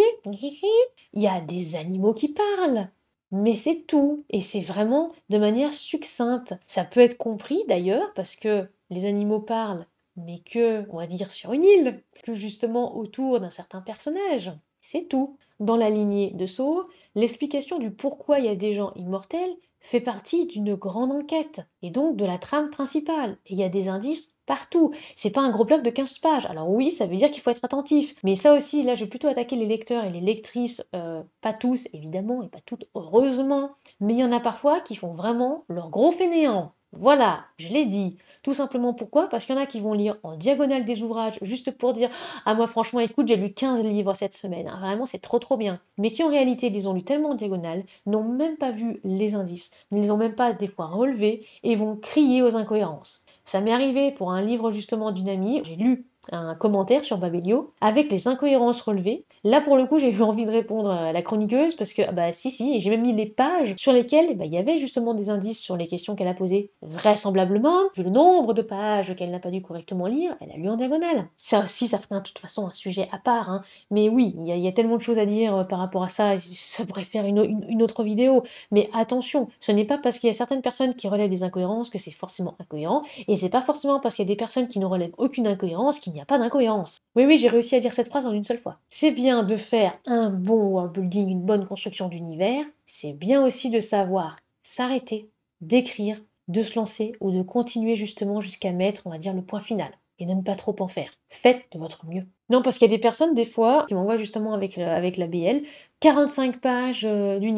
Il y a des animaux qui parlent. Mais c'est tout. Et c'est vraiment de manière succincte. Ça peut être compris d'ailleurs parce que les animaux parlent, mais que, on va dire, sur une île, que justement autour d'un certain personnage. C'est tout. Dans la lignée de Saw, l'explication du pourquoi il y a des gens immortels fait partie d'une grande enquête, et donc de la trame principale. Et il y a des indices partout. C'est pas un gros bloc de quinze pages. Alors oui, ça veut dire qu'il faut être attentif. Mais ça aussi, là, je vais plutôt attaquer les lecteurs et les lectrices, euh, pas tous, évidemment, et pas toutes, heureusement. Mais il y en a parfois qui font vraiment leur gros fainéant. Voilà, je l'ai dit. Tout simplement pourquoi? Parce qu'il y en a qui vont lire en diagonale des ouvrages juste pour dire ah moi franchement écoute j'ai lu quinze livres cette semaine, hein, vraiment c'est trop trop bien. Mais qui en réalité les ont lus tellement en diagonale, n'ont même pas vu les indices, ne les ont même pas des fois relevés et vont crier aux incohérences. Ça m'est arrivé pour un livre justement d'une amie, j'ai lu un commentaire sur Babelio avec les incohérences relevées. Là pour le coup j'ai eu envie de répondre à la chroniqueuse parce que ah bah si si, et j'ai même mis les pages sur lesquelles bah, il y avait justement des indices sur les questions qu'elle a posées. Vraisemblablement, vu le nombre de pages qu'elle n'a pas dû correctement lire, elle a lu en diagonale. Ça aussi ça ferait de toute façon un sujet à part, hein. Mais oui, il y, a, il y a tellement de choses à dire euh, par rapport à ça, ça pourrait faire une, une, une autre vidéo. Mais attention, ce n'est pas parce qu'il y a certaines personnes qui relèvent des incohérences que c'est forcément incohérent, et c'est pas forcément parce qu'il y a des personnes qui ne relèvent aucune incohérence qu'il n'y a pas d'incohérence. Oui, oui, j'ai réussi à dire cette phrase en une seule fois. C'est bien de faire un bon world building, une bonne construction d'univers, c'est bien aussi de savoir s'arrêter, d'écrire, de se lancer ou de continuer justement jusqu'à mettre, on va dire, le point final. Et de ne pas trop en faire. Faites de votre mieux. Non, parce qu'il y a des personnes, des fois, qui m'envoient justement avec, euh, avec la B L, quarante-cinq pages euh, d'univers.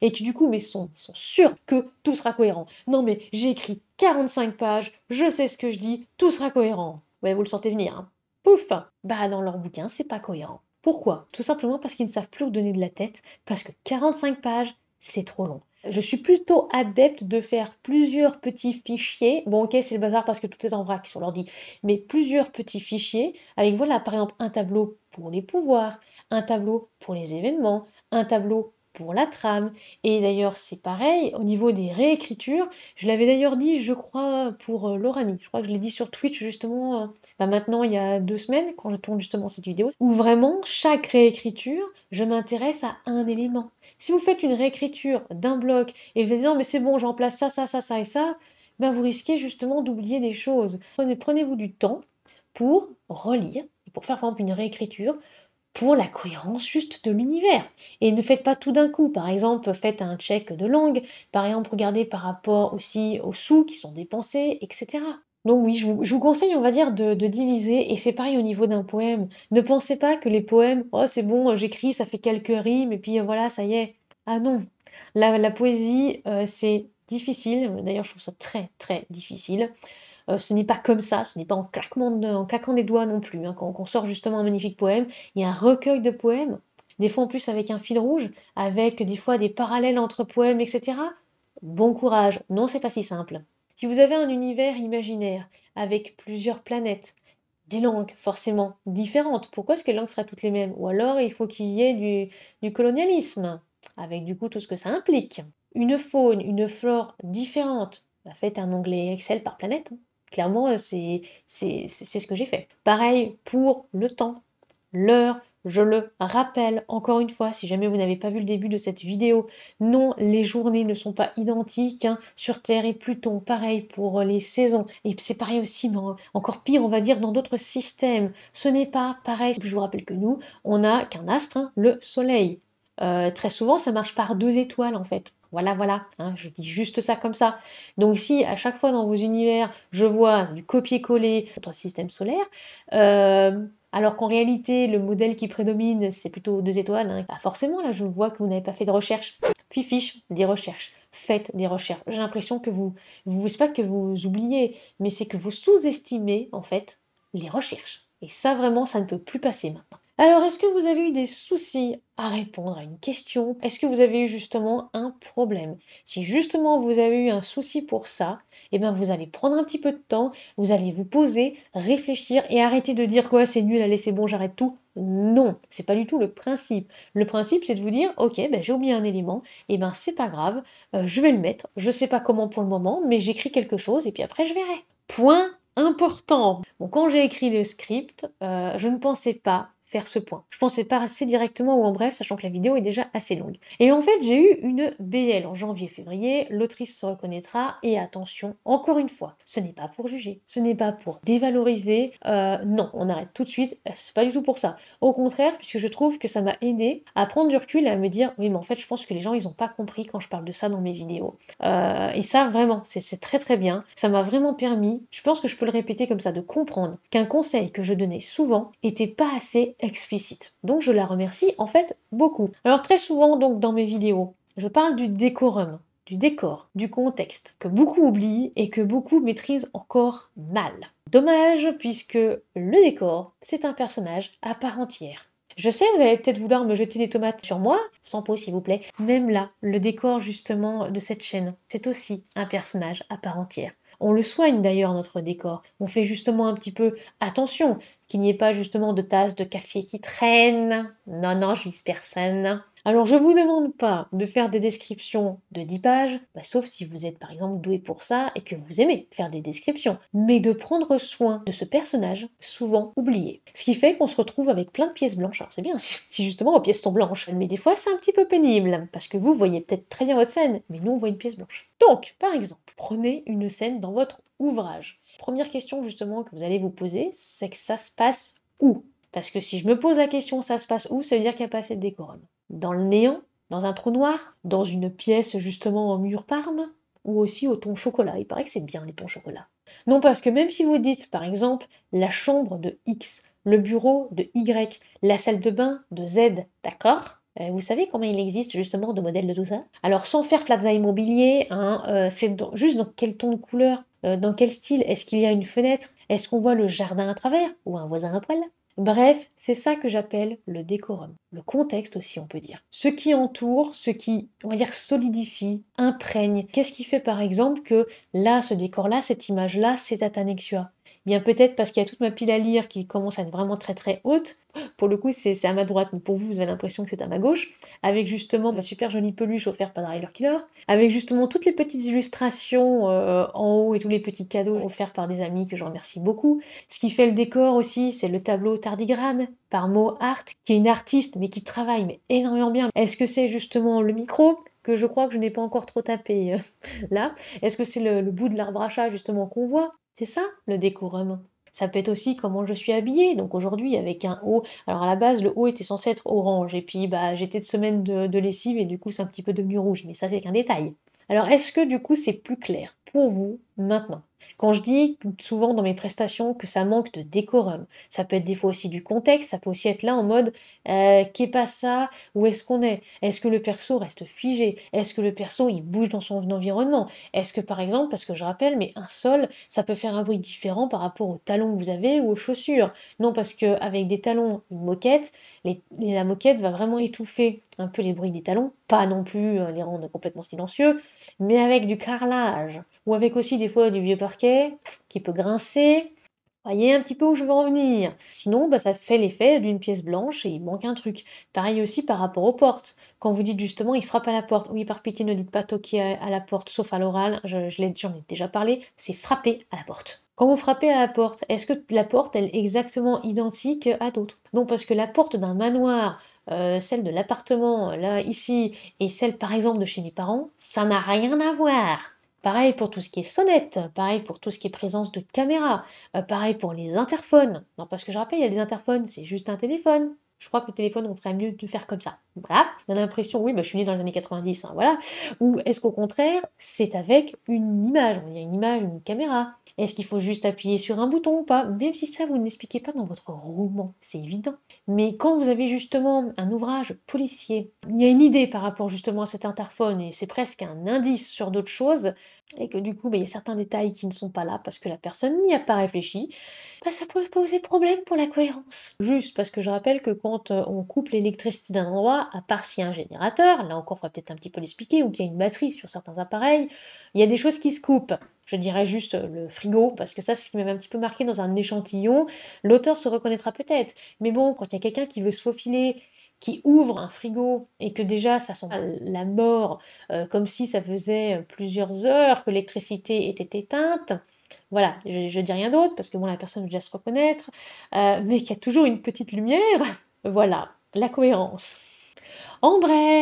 et qui du coup mais sont, sont sûrs que tout sera cohérent. Non mais j'ai écrit quarante-cinq pages, je sais ce que je dis, tout sera cohérent. Ouais, vous le sentez venir, hein. Pouf! Bah dans leur bouquin, c'est pas cohérent. Pourquoi? Tout simplement parce qu'ils ne savent plus vous donner de la tête, parce que quarante-cinq pages, c'est trop long. Je suis plutôt adepte de faire plusieurs petits fichiers. Bon, ok, c'est le bazar parce que tout est en vrac sur l'ordi, mais plusieurs petits fichiers avec, voilà, par exemple, un tableau pour les pouvoirs, un tableau pour les événements, un tableau pour la trame. Et d'ailleurs, c'est pareil au niveau des réécritures. Je l'avais d'ailleurs dit, je crois, pour euh, Lorani. Je crois que je l'ai dit sur Twitch justement, euh, bah maintenant il y a deux semaines, quand je tourne justement cette vidéo, où vraiment, chaque réécriture, je m'intéresse à un élément. Si vous faites une réécriture d'un bloc et vous allez non mais c'est bon, je remplace ça, ça, ça, ça et ça, ben vous risquez justement d'oublier des choses. Prenez, prenez-vous du temps pour relire et pour faire par exemple une réécriture pour la cohérence juste de l'univers. Et ne faites pas tout d'un coup. Par exemple, faites un check de langue. Par exemple, regardez par rapport aussi aux sous qui sont dépensés, et cetera. Donc oui, je vous, je vous conseille, on va dire, de, de diviser, et c'est pareil au niveau d'un poème. Ne pensez pas que les poèmes, oh c'est bon, j'écris, ça fait quelques rimes, et puis euh, voilà, ça y est. Ah non, la, la poésie, euh, c'est difficile, d'ailleurs je trouve ça très très difficile. Euh, ce n'est pas comme ça, ce n'est pas en, claquement de- en claquant des doigts non plus, hein. Quand on sort justement un magnifique poème, il y a un recueil de poèmes, des fois en plus avec un fil rouge, avec des fois des parallèles entre poèmes, et cetera. Bon courage, non, c'est pas si simple. Si vous avez un univers imaginaire avec plusieurs planètes, des langues forcément différentes, pourquoi est-ce que les langues seraient toutes les mêmes? Ou alors il faut qu'il y ait du, du colonialisme, avec du coup tout ce que ça implique. Une faune, une flore différente, bah, faites un onglet Excel par planète, hein. Clairement, euh, c'est c'est- c'est- c'est ce que j'ai fait. Pareil pour le temps, l'heure, je le rappelle encore une fois, si jamais vous n'avez pas vu le début de cette vidéo, non, les journées ne sont pas identiques, hein, sur Terre et Pluton, pareil pour les saisons, et c'est pareil aussi, mais encore pire, on va dire, dans d'autres systèmes. Ce n'est pas pareil, je vous rappelle que nous, on n'a qu'un astre, hein, le Soleil. Euh, très souvent, ça marche par deux étoiles en fait. Voilà, voilà, hein, je dis juste ça comme ça. Donc si à chaque fois dans vos univers, je vois du copier-coller notre système solaire, euh, alors qu'en réalité, le modèle qui prédomine, c'est plutôt deux étoiles, hein, bah forcément, là, je vois que vous n'avez pas fait de recherche. Puis fiche, des recherches. Faites des recherches. J'ai l'impression que vous, vous c'est pas que vous oubliez, mais c'est que vous sous-estimez, en fait, les recherches. Et ça, vraiment, ça ne peut plus passer maintenant. Alors, est-ce que vous avez eu des soucis à répondre à une question? Est-ce que vous avez eu justement un problème? Si justement vous avez eu un souci pour ça, eh bien vous allez prendre un petit peu de temps, vous allez vous poser, réfléchir et arrêter de dire quoi c'est nul, allez c'est bon, j'arrête tout. Non, c'est pas du tout le principe. Le principe c'est de vous dire ok, ben j'ai oublié un élément, et ben c'est pas grave, euh, je vais le mettre. Je sais pas comment pour le moment, mais j'écris quelque chose et puis après je verrai. Point important. Bon, quand j'ai écrit le script, euh, je ne pensais pas faire ce point. Je pensais pas assez directement ou en bref, sachant que la vidéo est déjà assez longue. Et en fait, j'ai eu une B L en janvier-février, l'autrice se reconnaîtra, et attention, encore une fois, ce n'est pas pour juger, ce n'est pas pour dévaloriser, euh, non, on arrête tout de suite, c'est pas du tout pour ça. Au contraire, puisque je trouve que ça m'a aidé à prendre du recul et à me dire, oui, mais en fait, je pense que les gens, ils ont pas compris quand je parle de ça dans mes vidéos. Euh, et ça, vraiment, c'est très très bien. Ça m'a vraiment permis, je pense que je peux le répéter comme ça, de comprendre qu'un conseil que je donnais souvent était pas assez explicite. Donc je la remercie en fait beaucoup. Alors très souvent donc dans mes vidéos, je parle du décorum, du décor, du contexte, que beaucoup oublient et que beaucoup maîtrisent encore mal. Dommage puisque le décor, c'est un personnage à part entière. Je sais, vous allez peut-être vouloir me jeter des tomates sur moi, sans peau s'il vous plaît. Même là, le décor justement de cette chaîne, c'est aussi un personnage à part entière. On le soigne d'ailleurs notre décor. On fait justement un petit peu attention qu'il n'y ait pas justement de tasses de café qui traînent. Non, non, je vise personne. Alors je vous demande pas de faire des descriptions de dix pages, bah, sauf si vous êtes par exemple doué pour ça et que vous aimez faire des descriptions, mais de prendre soin de ce personnage souvent oublié. Ce qui fait qu'on se retrouve avec plein de pièces blanches. Alors c'est bien si, si justement vos pièces sont blanches, mais des fois c'est un petit peu pénible, parce que vous voyez peut-être très bien votre scène, mais nous on voit une pièce blanche. Donc, par exemple, prenez une scène dans votre ouvrage. Première question justement que vous allez vous poser, c'est que ça se passe où? Parce que si je me pose la question ça se passe où, ça veut dire qu'il n'y a pas assez de décorum. Dans le néant, dans un trou noir, dans une pièce justement en mur parme, ou aussi au ton chocolat. Il paraît que c'est bien les tons chocolat. Non, parce que même si vous dites par exemple la chambre de X, le bureau de Y, la salle de bain de Z, d'accord? Euh, vous savez combien il existe justement de modèles de tout ça? Alors sans faire Plaza Immobilier, hein, euh, c'est dans- juste dans quel ton de couleur, euh, dans quel style, est-ce qu'il y a une fenêtre, est-ce qu'on voit le jardin à travers ou un voisin à poil? Bref, c'est ça que j'appelle le décorum. Le contexte aussi, on peut dire. Ce qui entoure, ce qui, on va dire, solidifie, imprègne. Qu'est-ce qui fait par exemple que là, ce décor-là, cette image-là, c'est Atanexua? Bien peut-être parce qu'il y a toute ma pile à lire qui commence à être vraiment très très haute. Pour le coup, c'est c'est à ma droite, mais pour vous, vous avez l'impression que c'est à ma gauche. Avec justement ma super jolie peluche offerte par Dryer Killer. Avec justement toutes les petites illustrations euh, en haut et tous les petits cadeaux offerts par des amis que je remercie beaucoup. Ce qui fait le décor aussi, c'est le tableau Tardigrade par Mo Art, qui est une artiste mais qui travaille mais énormément bien. Est-ce que c'est justement le micro que je crois que je n'ai pas encore trop tapé euh, là? Est-ce que c'est le, le bout de l'arbre à chat justement qu'on voit? C'est ça le décorum. Ça peut être aussi comment je suis habillée. Donc aujourd'hui avec un haut. Alors à la base le haut était censé être orange et puis bah j'étais de semaine de, de lessive et du coup c'est un petit peu devenu rouge. Mais ça c'est qu'un détail. Alors est-ce que du coup c'est plus clair pour vous maintenant? Quand je dis souvent dans mes prestations que ça manque de décorum, ça peut être des fois aussi du contexte, ça peut aussi être là en mode euh, qu'est pas ça, où est-ce qu'on est? Est-ce que le perso reste figé? Est-ce que le perso il bouge dans son environnement? Est-ce que par exemple, parce que je rappelle, mais un sol, ça peut faire un bruit différent par rapport aux talons que vous avez ou aux chaussures. Non, parce qu'avec des talons, une moquette, les, la moquette va vraiment étouffer un peu les bruits des talons, pas non plus euh, les rendre complètement silencieux, mais avec du carrelage, ou avec aussi des fois du vieux parquet qui peut grincer. Voyez un petit peu où je veux en venir. Sinon, bah, ça fait l'effet d'une pièce blanche et il manque un truc. Pareil aussi par rapport aux portes. Quand vous dites justement, il frappe à la porte. Oui, par pitié, ne dites pas toquer à, à la porte, sauf à l'oral. Je, je l'ai- j'en ai déjà parlé. C'est frapper à la porte. Quand vous frappez à la porte, est-ce que la porte, elle est exactement identique à d'autres? Non, parce que la porte d'un manoir, euh, celle de l'appartement, là, ici, et celle, par exemple, de chez mes parents, ça n'a rien à voir. Pareil pour tout ce qui est sonnette, pareil pour tout ce qui est présence de caméra, euh, pareil pour les interphones. Non, parce que je rappelle, il y a des interphones, c'est juste un téléphone. Je crois que le téléphone, on ferait mieux de faire comme ça. Voilà. On a l'impression, oui, bah, je suis née dans les années quatre-vingt-dix, hein, voilà. Ou est-ce qu'au contraire, c'est avec une image, il y a une image, une caméra. Est-ce qu'il faut juste appuyer sur un bouton ou pas? Même si ça, vous n'expliquez pas dans votre roman, c'est évident. Mais quand vous avez justement un ouvrage policier, il y a une idée par rapport justement à cet interphone et c'est presque un indice sur d'autres choses, et que du coup, bah, il y a certains détails qui ne sont pas là parce que la personne n'y a pas réfléchi, bah, ça peut poser problème pour la cohérence. Juste parce que je rappelle que quand euh, on coupe l'électricité d'un endroit, à part s'il y a un générateur, là encore, il faudra peut-être un petit peu l'expliquer, ou qu'il y a une batterie sur certains appareils, il y a des choses qui se coupent. Je dirais juste le frigo, parce que ça, c'est ce qui m'avait un petit peu marqué dans un échantillon. L'auteur se reconnaîtra peut-être. Mais bon, quand il y a quelqu'un qui veut se faufiler, qui ouvre un frigo et que déjà ça sent la mort, euh, comme si ça faisait plusieurs heures que l'électricité était éteinte. Voilà, je, je dis rien d'autre parce que bon, la personne veut déjà se reconnaître, euh, mais qu'il y a toujours une petite lumière. Voilà, la cohérence. En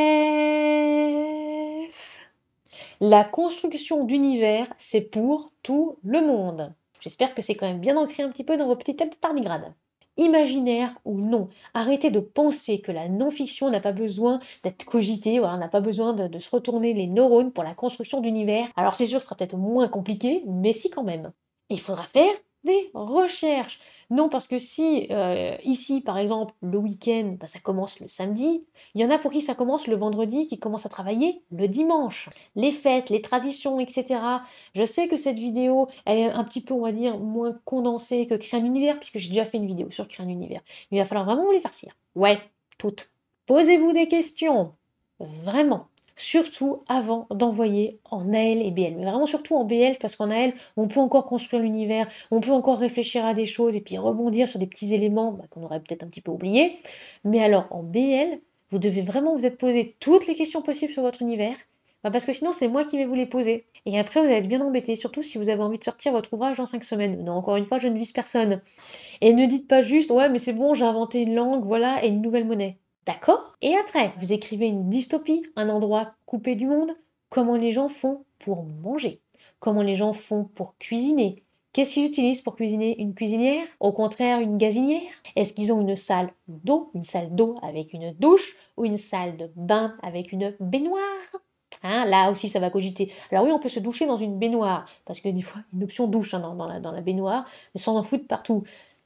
bref, la construction d'univers, c'est pour tout le monde. J'espère que c'est quand même bien ancré un petit peu dans vos petites têtes tardigrades. Imaginaire ou non, arrêtez de penser que la non-fiction n'a pas besoin d'être cogitée, voilà, n'a pas besoin de, de se retourner les neurones pour la construction d'univers. Alors c'est sûr que ce sera peut-être moins compliqué, mais si quand même. Il faudra faire des recherches. Non, parce que si euh, ici, par exemple, le week-end, bah, ça commence le samedi, il y en a pour qui ça commence le vendredi, qui commence à travailler le dimanche. Les fêtes, les traditions, et cetera. Je sais que cette vidéo, elle est un petit peu, on va dire, moins condensée que Créer un univers, puisque j'ai déjà fait une vidéo sur Créer un univers. Mais il va falloir vraiment vous les farcir. Ouais, toutes. Posez-vous des questions. Vraiment. Surtout avant d'envoyer en A L et B L. Mais vraiment surtout en B L, parce qu'en A L, on peut encore construire l'univers, on peut encore réfléchir à des choses et puis rebondir sur des petits éléments bah, qu'on aurait peut-être un petit peu oubliés. Mais alors en B L, vous devez vraiment vous être posé toutes les questions possibles sur votre univers, bah, parce que sinon c'est moi qui vais vous les poser. Et après vous allez être bien embêté, surtout si vous avez envie de sortir votre ouvrage dans cinq semaines. Non, encore une fois, je ne vise personne. Et ne dites pas juste, ouais, mais c'est bon, j'ai inventé une langue, voilà, et une nouvelle monnaie. D'accord? Et après, vous écrivez une dystopie, un endroit coupé du monde. Comment les gens font pour manger? Comment les gens font pour cuisiner? Qu'est-ce qu'ils utilisent pour cuisiner? Une cuisinière? Au contraire, une gazinière? Est-ce qu'ils ont une salle d'eau, une salle d'eau avec une douche, ou une salle de bain avec une baignoire? Hein, là aussi, ça va cogiter. Alors oui, on peut se doucher dans une baignoire, parce que des fois, une option douche hein, dans, dans la, dans la baignoire, mais sans en foutre partout.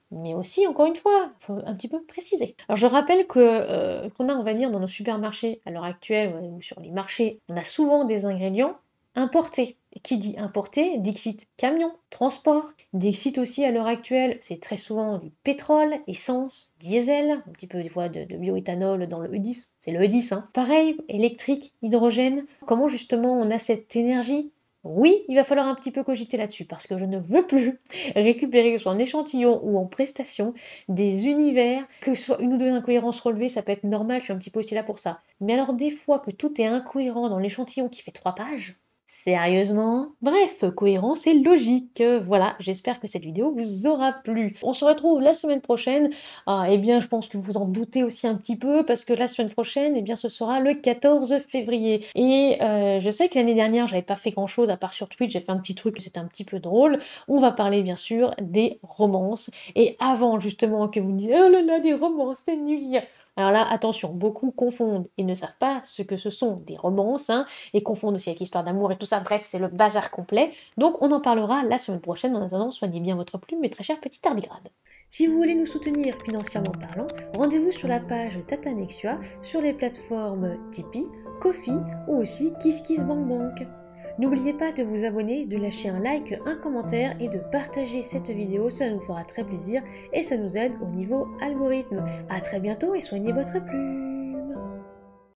Mais aussi, encore une fois, il faut un petit peu préciser. Alors je rappelle que euh, qu'on a, on va dire, dans nos supermarchés à l'heure actuelle ou sur les marchés, on a souvent des ingrédients importés. Et qui dit importé, dixit camion, transport, dixit aussi à l'heure actuelle, c'est très souvent du pétrole, essence, diesel, un petit peu des fois de, de bioéthanol dans le E dix, c'est le E dix, hein. Pareil, électrique, hydrogène, comment justement on a cette énergie? Oui, il va falloir un petit peu cogiter là-dessus parce que je ne veux plus récupérer, que ce soit en échantillon ou en prestation, des univers, que ce soit une ou deux incohérences relevées, ça peut être normal, je suis un petit peu aussi là pour ça. Mais alors des fois que tout est incohérent dans l'échantillon qui fait trois pages, sérieusement? Bref, cohérence et logique. Voilà, j'espère que cette vidéo vous aura plu. On se retrouve la semaine prochaine. Ah, eh bien, je pense que vous en doutez aussi un petit peu, parce que la semaine prochaine, eh bien, ce sera le quatorze février. Et euh, je sais que l'année dernière, j'avais pas fait grand-chose, à part sur Twitch, j'ai fait un petit truc, c'était un petit peu drôle. On va parler, bien sûr, des romances. Et avant, justement, que vous me disiez, oh là là, des romances, c'est nul. Alors là, attention, beaucoup confondent et ne savent pas ce que ce sont des romances, hein, et confondent aussi avec l'histoire d'amour et tout ça. Bref, c'est le bazar complet. Donc, on en parlera la semaine prochaine. En attendant, soignez bien votre plume, mes très chers petits tardigrades. Si vous voulez nous soutenir financièrement parlant, rendez-vous sur la page Tatanexua, sur les plateformes Tipeee, Ko-fi ou aussi KissKissBankBank. N'oubliez pas de vous abonner, de lâcher un like, un commentaire et de partager cette vidéo, cela nous fera très plaisir et ça nous aide au niveau algorithme. A très bientôt et soignez votre plume.